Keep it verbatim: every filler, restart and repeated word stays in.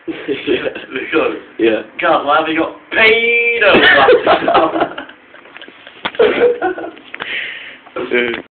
Yeah. Because, Yeah. God, why have you got peeeedo?